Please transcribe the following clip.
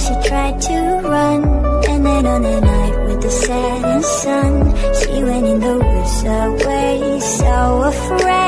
she tried to run. And then on the night with the setting sun, she went in the woods away, so afraid.